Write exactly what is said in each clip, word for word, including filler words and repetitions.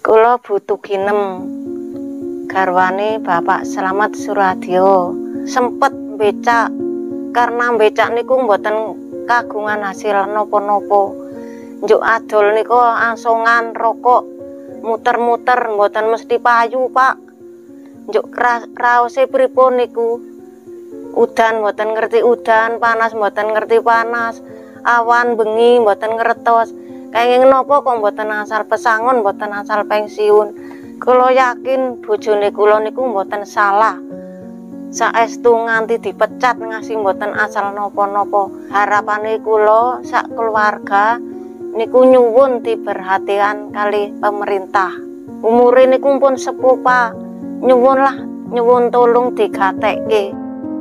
Kula butuh ginem garwane Bapak Slamet Suradyo. Sempet becak karena becak niku mboten kagungan hasil nopo-nopo. Njuk adol niku asongan rokok muter-muter mboten mesti payu, Pak. Njuk raose pripun niku? Udan mboten ngerti udan, panas mboten ngerti panas, awan bengi mboten ngertos. Kenging napa kok mboten asal pesangon, mboten asal pensiun. Kula yakin bojone kula niku mboten salah. Saestu nganti dipecat ngasih mboten asal napa-napa. Harapane kula sak keluarga niku nyuwun diperhatikan kali pemerintah. Umure niku pun sepuh, Pak. Nyuwunlah, nyuwun tolong digatekke.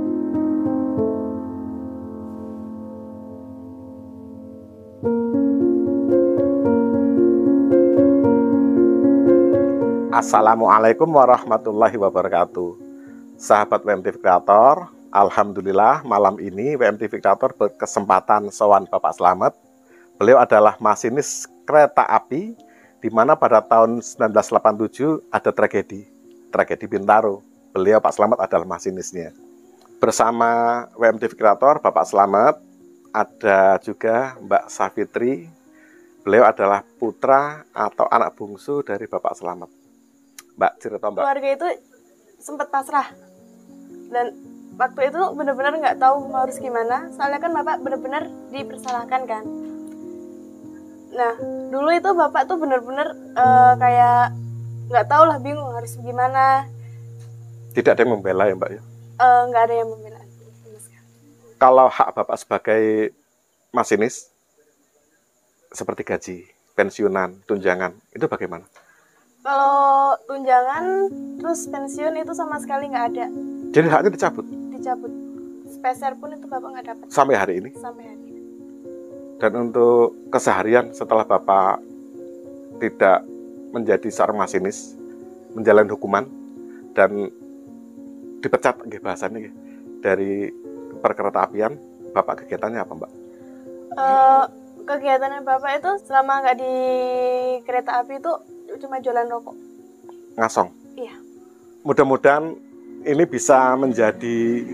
Assalamualaikum warahmatullahi wabarakatuh. Sahabat W M T V Kreator, alhamdulillah malam ini W M T V Kreator berkesempatan sowan Bapak Slamet. Beliau adalah masinis kereta api, di mana pada tahun seribu sembilan ratus delapan puluh tujuh ada tragedi, tragedi Bintaro. Beliau Pak Slamet adalah masinisnya. Bersama W M T V Kreator, Bapak Slamet, ada juga Mbak Safitri. Beliau adalah putra atau anak bungsu dari Bapak Slamet. Mbak, cerita Mbak. Keluarga itu sempat pasrah, dan waktu itu benar-benar nggak tahu mau harus gimana, soalnya kan Bapak benar-benar dipersalahkan kan. Nah, dulu itu Bapak tuh benar-benar uh, kayak nggak tahu lah, bingung harus gimana. Tidak ada yang membela ya Mbak ya? Uh, nggak ada yang membela. Kalau hak Bapak sebagai masinis, seperti gaji, pensiunan, tunjangan, itu bagaimana? Kalau tunjangan terus pensiun itu sama sekali nggak ada. Jadi haknya dicabut? Dicabut. Sepeser pun itu Bapak nggak dapat. Sampai hari ini? Sampai hari ini. Dan untuk keseharian setelah Bapak tidak menjadi seorang masinis, menjalani hukuman, dan dipecat, bahasannya dari perkereta apian, Bapak kegiatannya apa Mbak? Uh, kegiatannya Bapak itu selama nggak di kereta api itu cuma jualan rokok. Ngasong? Iya. Mudah-mudahan ini bisa menjadi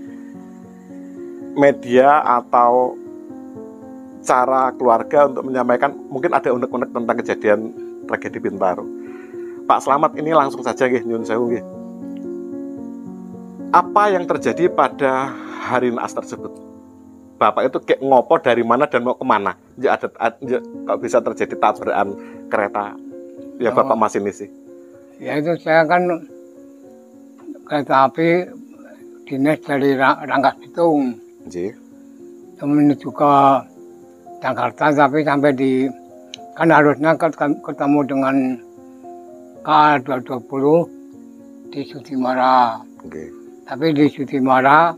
media atau cara keluarga untuk menyampaikan, mungkin ada unek-unek tentang kejadian tragedi Bintaro. Pak Slamet, ini langsung saja nggih, nyun sewu nggih. Apa yang terjadi pada hari naas tersebut? Bapak itu kayak ngopo dari mana dan mau kemana? Ya ada, ya, kok bisa terjadi tabrakan kereta? Ya oh. Bapak masinis sih. Ya itu saya kan kereta api dinas dari Rangkas Bitung. Ji. Menuju ke Jakarta, tapi sampai di, kan harusnya ketemu dengan K A dua ratus dua puluh di Sudimara. Okay. Tapi di Sudimara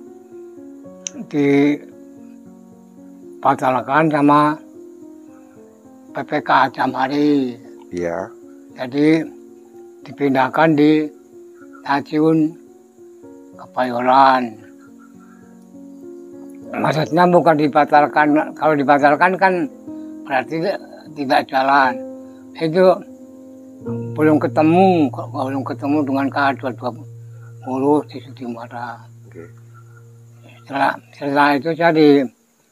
dibatalkan sama P P K Damari. Iya. Jadi dipindahkan di stasiun Kebayoran. Maksudnya bukan dibatalkan, kalau dibatalkan kan berarti tidak jalan. Itu belum ketemu, belum ketemu dengan K A dua ratus dua puluh di Sudimara. Okay. Setelah, setelah itu saya di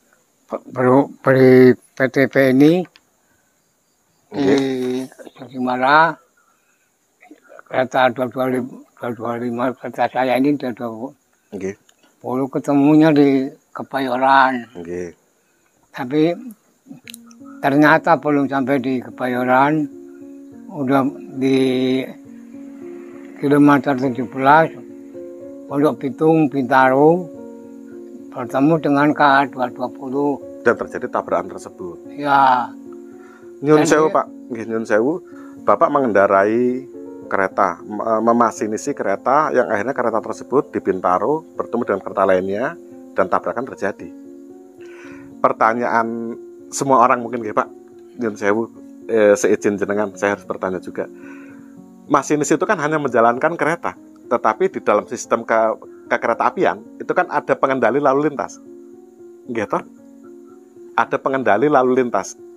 beri P T P ini di Sudimara, kereta dua ratus dua puluh lima kereta saya ini dua ratus dua puluh ketemunya di Kebayoran. Okay. Tapi ternyata belum sampai di Kebayoran, udah di kilometer tujuh belas, Pondok Pitung, Bintaro, bertemu dengan K A dua ratus dua puluh. Dan terjadi tabrakan tersebut. Ya. Nyun sewu Pak, nyun sewu, Bapak mengendarai kereta, memasinisi kereta yang akhirnya kereta tersebut di Bintaro bertemu dengan kereta lainnya dan tabrakan terjadi. Pertanyaan semua orang mungkin ya Pak, nyun sewu, eh, seizin jenengan saya harus bertanya juga. Masinis itu kan hanya menjalankan kereta, tetapi di dalam sistem ke, ke kereta apian itu kan ada pengendali lalu lintas, gitu? Ada pengendali lalu lintas.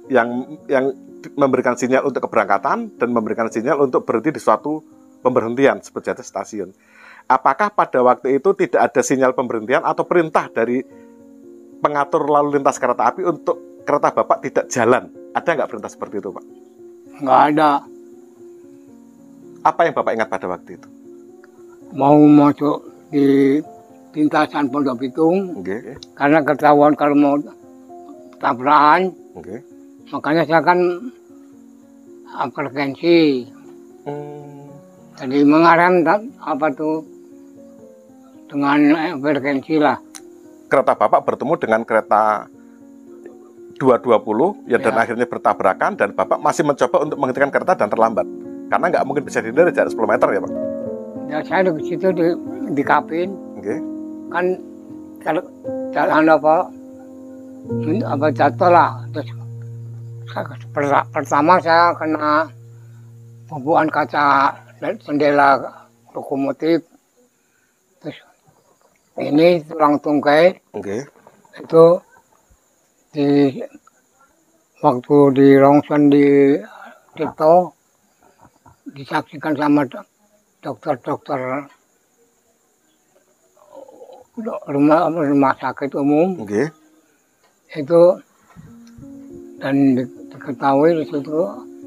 yang yang memberikan sinyal untuk keberangkatan dan memberikan sinyal untuk berhenti di suatu pemberhentian seperti ada stasiun. Apakah pada waktu itu tidak ada sinyal pemberhentian atau perintah dari pengatur lalu lintas kereta api untuk kereta Bapak tidak jalan? Ada nggak perintah seperti itu, Pak? Nggak ada. Apa yang Bapak ingat pada waktu itu? Mau masuk di lintasan Pondok Pitung, Okay. karena ketahuan kalau mau tabrakan, Okay. makanya saya kan frekuensi. Hmm. Jadi mengarahkan apa tuh dengan frekuensi lah. Kereta Bapak bertemu dengan kereta dua dua puluh ya, dan Ya. akhirnya bertabrakan dan Bapak masih mencoba untuk menghentikan kereta dan terlambat. Karena nggak mungkin bisa dihindari jarak sepuluh meter ya, Pak? Ya saya di situ di, di kabin, Okay. kan kalau jalan apa apa jatuh lah. Terus saya- per- pertama saya kena bubuhan kaca jendela lokomotif. Terus ini tulang tungkai Okay. itu di waktu di rongsen di Tirto disaksikan sama dok- dokter-dokter rumah rumah sakit umum Okay. itu, dan di- diketahui di situ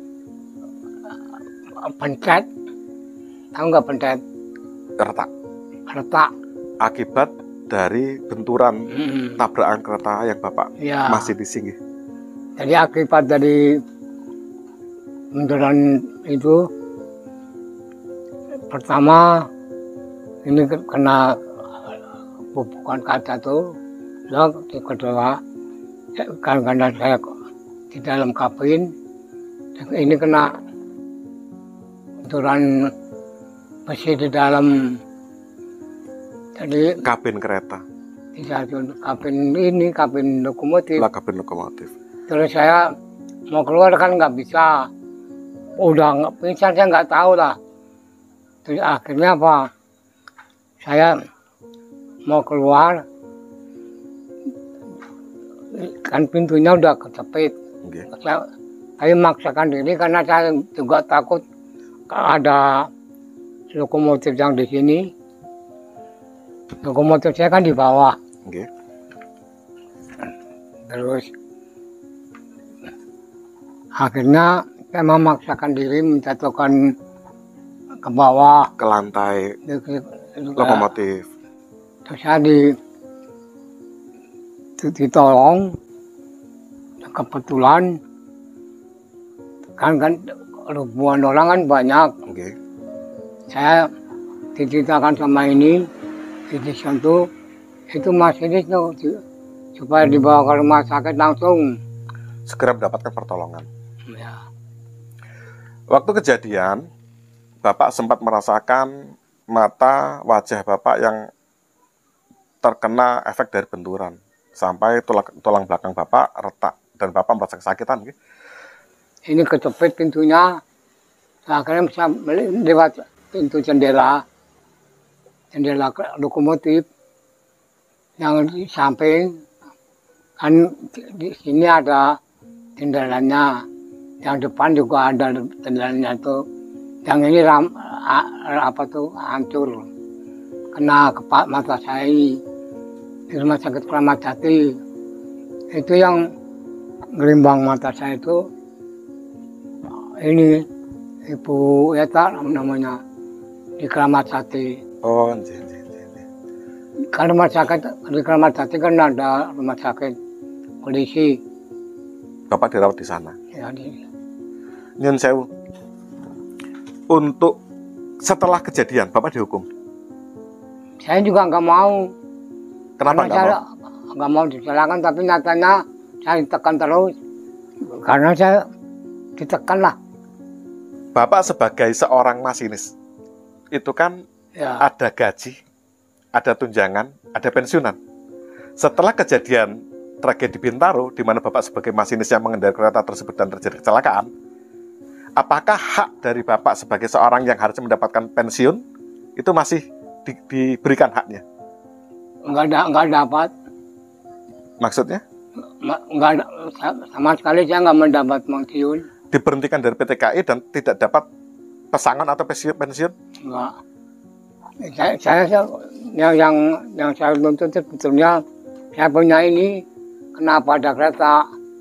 eh, pencet, tahu nggak pencet, Retak. retak. Akibat dari benturan Hmm. tabrakan kereta yang Bapak Ya. masih disinggih. Jadi akibat dari benturan itu, pertama ini ke- kena bubukan kaca tuh, lalu yang kedua ya, kan karena saya di dalam kabin, ini kena benturan besi di dalam, jadi Kabin kereta, di satu kabin ini kabin lokomotif. lah kabin lokomotif. Terus saya mau keluar kan nggak bisa, udah nggak pingsan, saya nggak tahu lah. Terus akhirnya apa? Saya mau keluar, kan pintunya udah kejepit. Okay. Saya, saya memaksakan diri karena saya juga takut ada lokomotif yang di sini. Lokomotif saya kan di bawah. Okay. Terus akhirnya saya memaksakan diri menjatuhkan ke bawah Ke lantai Di- di- di- lokomotif. Terus saya di, di- ditolong. Kebetulan kan kan ribuan orang kan banyak. Okay. Saya diceritakan sama ini di situ, itu masih itu di- supaya dibawa ke rumah sakit langsung. Segera mendapatkan pertolongan. Ya. Waktu kejadian, Bapak sempat merasakan mata wajah Bapak yang terkena efek dari benturan. Sampai tulang, tulang belakang Bapak retak dan Bapak merasa kesakitan. Gitu. Ini kejepit pintunya, akhirnya bisa meli- lewat pintu jendela, jendela ke- lokomotif yang di samping, kan di, di sini ada jendelanya, yang depan juga ada jendelanya itu, yang ini ram, a, apa tuh hancur, kena kepak mata saya ini di rumah sakit Kramat Jati. Itu yang ngelimbang mata saya itu ini Ibu Eta namanya di Kramat Jati. Oh, nje, nje, nje, nje. Kan rumah sakit di Kramat Jati kan ada rumah sakit polisi. Bapak dirawat di sana. Ya, di, Nyun sewu. Untuk setelah kejadian, Bapak dihukum. saya juga nggak mau. Kenapa Karena nggak saya mau? nggak mau disalahkan, tapi nyatanya saya ditekan terus. Karena saya ditekan lah. Bapak sebagai seorang masinis, itu kan Ya, ada gaji, ada tunjangan, ada pensiunan. Setelah kejadian tragedi Bintaro, di mana Bapak sebagai masinis yang mengendarai kereta tersebut dan terjadi kecelakaan, apakah hak dari Bapak sebagai seorang yang harus mendapatkan pensiun itu masih di, diberikan haknya? nggak ada nggak dapat. Maksudnya? Enggak, sama sekali saya nggak mendapat pensiun. Diberhentikan dari P T K I dan tidak dapat pesangon atau pensiun? Enggak. Saya, saya yang yang yang saya tuntut sebetulnya saya punya ini, kenapa ada kereta?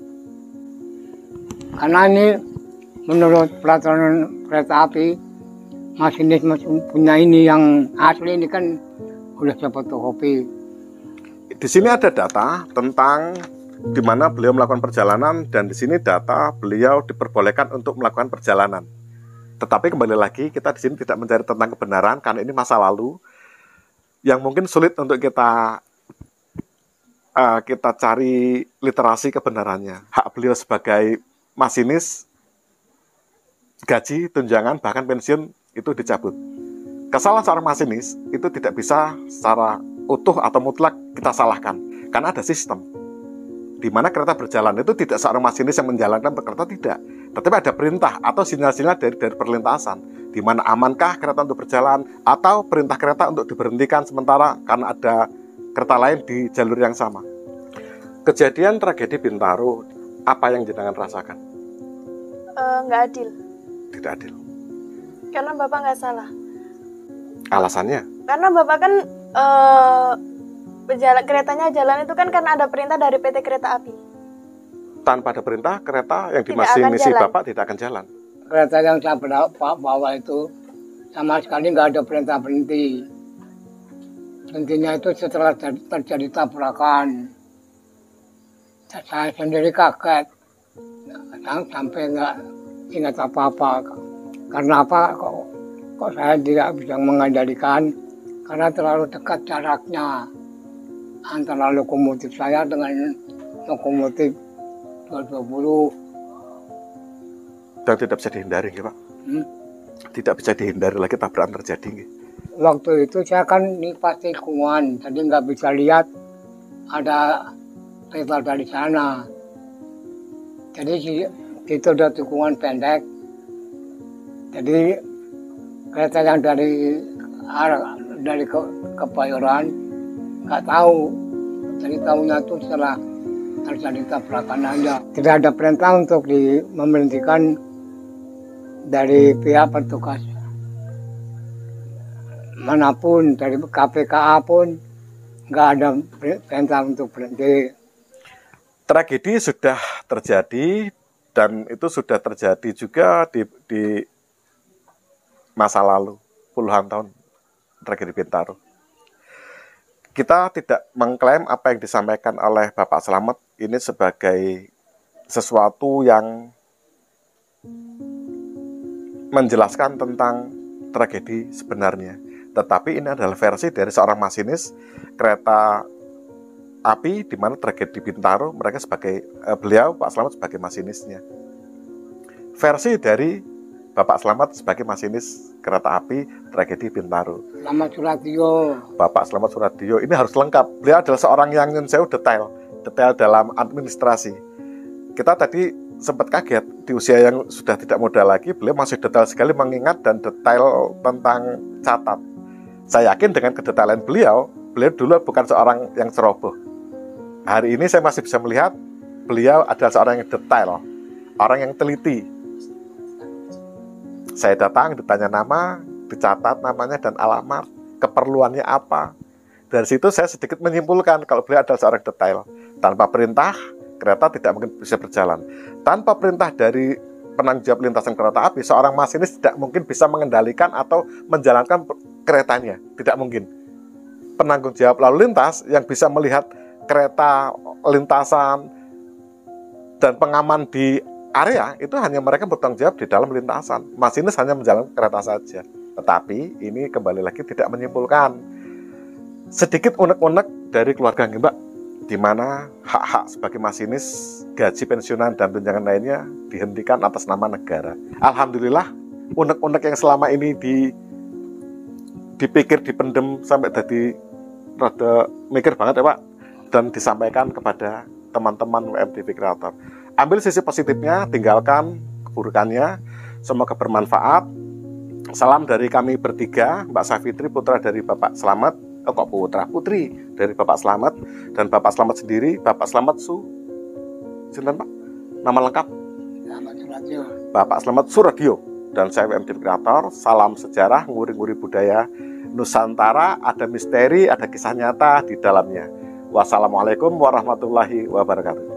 Karena ini menurut peraturan kereta api, masinis punya ini yang asli ini kan udah saya fotokopi. Di sini ada data tentang di mana beliau melakukan perjalanan, dan di sini data beliau diperbolehkan untuk melakukan perjalanan. Tetapi kembali lagi, kita di sini tidak mencari tentang kebenaran karena ini masa lalu yang mungkin sulit untuk kita uh, kita cari literasi kebenarannya. Hak beliau sebagai masinis, gaji, tunjangan, bahkan pensiun itu dicabut. Kesalahan seorang masinis itu tidak bisa secara utuh atau mutlak kita salahkan karena ada sistem di mana kereta berjalan itu tidak seorang masinis yang menjalankan kereta, tidak, tetapi ada perintah atau sinyal-sinyal dari dari perlintasan di mana amankah kereta untuk berjalan atau perintah kereta untuk diberhentikan sementara karena ada kereta lain di jalur yang sama. Kejadian tragedi Bintaro, apa yang jenengan rasakan? Nggak uh, adil. Tidak adil. Karena Bapak nggak salah. Alasannya? Karena Bapak kan uh, berjalan, keretanya jalan itu kan karena ada perintah dari P T Kereta Api. Tanpa ada perintah, kereta yang dimasinisi Bapak tidak akan jalan. Kereta yang saya bawa itu sama sekali nggak ada perintah berhenti. Berhentinya itu setelah terjadi tabrakan. Saya sendiri kaget, sampai nggak ingat apa-apa. Karena apa? Kok, kok saya tidak bisa mengendalikan? Karena terlalu dekat jaraknya antara lokomotif saya dengan lokomotif dua ratus dua puluh. Dan tidak bisa dihindari, Pak? Hmm? Tidak bisa dihindari lagi tabrakan terjadi. Waktu itu saya kan ini pasti tikungan, jadi nggak bisa lihat ada kereta dari sana. Jadi itu udah tikungan pendek. Jadi kereta yang dari arah dari ke, Kebayoran nggak tahu. Jadi tahunya itu setelah terjadi tabrakan aja. Tidak ada perintah untuk di, memberhentikan dari pihak petugas manapun, dari K P K A pun nggak ada perintah untuk berhenti. Tragedi sudah terjadi dan itu sudah terjadi juga di, di masa lalu, puluhan tahun tragedi Bintaro. Kita tidak mengklaim apa yang disampaikan oleh Bapak Slamet ini sebagai sesuatu yang menjelaskan tentang tragedi sebenarnya. Tetapi ini adalah versi dari seorang masinis kereta api di mana tragedi Bintaro mereka sebagai eh, beliau Pak Slamet sebagai masinisnya. Versi dari Bapak Slamet sebagai masinis kereta api tragedi Bintaro. Slamet Suratio. Bapak Slamet Suratio ini harus lengkap. Beliau adalah seorang yang nyunseu detail, detail dalam administrasi. Kita tadi sempat kaget di usia yang sudah tidak muda lagi, beliau masih detail sekali mengingat dan detail tentang catat. Saya yakin dengan kedetailan beliau, beliau dulu bukan seorang yang ceroboh. Hari ini saya masih bisa melihat beliau adalah seorang yang detail, orang yang teliti. Saya datang, ditanya nama, dicatat namanya dan alamat, keperluannya apa. Dari situ saya sedikit menyimpulkan kalau beliau adalah seorang detail. Tanpa perintah, kereta tidak mungkin bisa berjalan. Tanpa perintah dari penanggung jawab lintasan kereta api, seorang masinis tidak mungkin bisa mengendalikan atau menjalankan keretanya. Tidak mungkin. Penanggung jawab lalu lintas yang bisa melihat kereta, lintasan, dan pengaman di area, itu hanya mereka bertanggung jawab di dalam lintasan. Masinis hanya menjalankan kereta saja. Tetapi ini kembali lagi tidak menyimpulkan. Sedikit unek-unek dari keluarga Mbak, di mana hak-hak sebagai masinis, gaji pensiunan dan tunjangan lainnya dihentikan atas nama negara. Alhamdulillah, unek-unek yang selama ini di, dipikir, dipendem sampai tadi rada mikir banget ya Pak, dan disampaikan kepada teman-teman W M T V Creator. Ambil sisi positifnya, tinggalkan keburukannya. Semoga bermanfaat. Salam dari kami bertiga, Mbak Safitri, putra dari Bapak Slamet. Oh, kok putra? Putri dari Bapak Slamet. Dan Bapak Slamet sendiri, Bapak Slamet Su Sinten Pak? Nama lengkap? Selamat Suratyo. Bapak Slamet Suratyo. Dan saya W M T V Kreator. Salam sejarah, nguri-nguri budaya Nusantara. Ada misteri, ada kisah nyata di dalamnya. Wassalamualaikum warahmatullahi wabarakatuh.